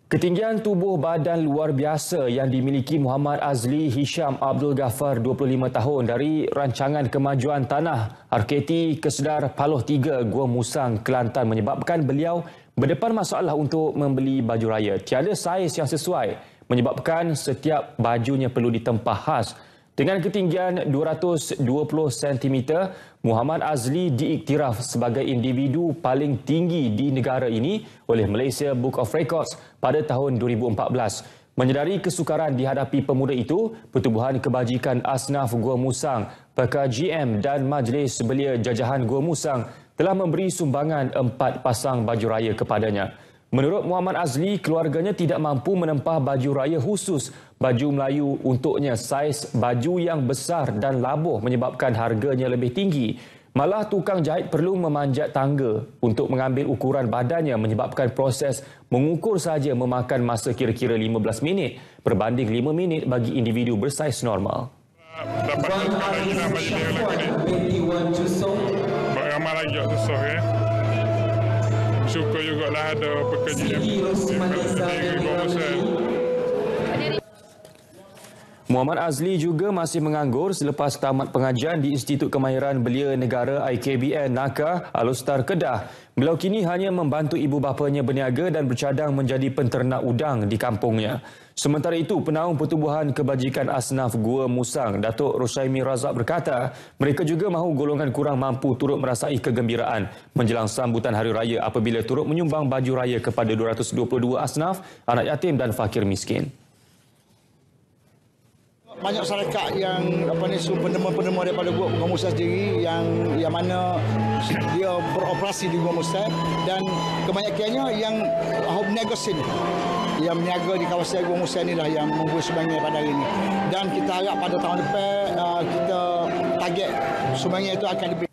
Ketinggian tubuh badan luar biasa yang dimiliki Muhammad Azli Hisham Abdul Ghaffar 25 tahun dari Rancangan Kemajuan Tanah RKT Kesedar Paloh 3 Gua Musang, Kelantan menyebabkan beliau berdepan masalah untuk membeli baju raya. Tiada saiz yang sesuai menyebabkan setiap bajunya perlu ditempah khas. Dengan ketinggian 220 cm, Muhammad Azli diiktiraf sebagai individu paling tinggi di negara ini oleh Malaysia Book of Records pada tahun 2014. Menyedari kesukaran dihadapi pemuda itu, Pertubuhan Kebajikan Asnaf Gua Musang, PKGM dan Majlis Belia Jajahan Gua Musang telah memberi sumbangan 4 pasang baju raya kepadanya. Menurut Muhammad Azli, keluarganya tidak mampu menempah baju raya khusus baju Melayu untuknya. Saiz baju yang besar dan labuh menyebabkan harganya lebih tinggi. Malah tukang jahit perlu memanjat tangga untuk mengambil ukuran badannya menyebabkan proses mengukur saja memakan masa kira-kira 15 minit berbanding 5 minit bagi individu bersaiz normal. Dapat lagi nama jadi beramai lagi susah ya. Syukur jugalah ada pekerjaan di Gua Musang. Muhammad Azli juga masih menganggur selepas tamat pengajian di Institut Kemahiran Belia Negara IKBN Naka, Alustar, Kedah. Beliau kini hanya membantu ibu bapanya berniaga dan bercadang menjadi penternak udang di kampungnya. Sementara itu, Penaung Pertubuhan Kebajikan Asnaf Gua Musang, Datuk Rushaimi Razak berkata, mereka juga mahu golongan kurang mampu turut merasai kegembiraan menjelang sambutan Hari Raya apabila turut menyumbang baju raya kepada 222 asnaf, anak yatim dan fakir miskin. Banyak masyarakat yang penemu-penemu daripada Gua Musang sendiri yang mana dia beroperasi di Gua Musang, dan kebanyakannya yang berniaga sini, yang berniaga di kawasan Gua Musang inilah yang memberi sumbangan pada hari ini. Dan kita harap pada tahun depan kita target sumbangan itu akan lebih.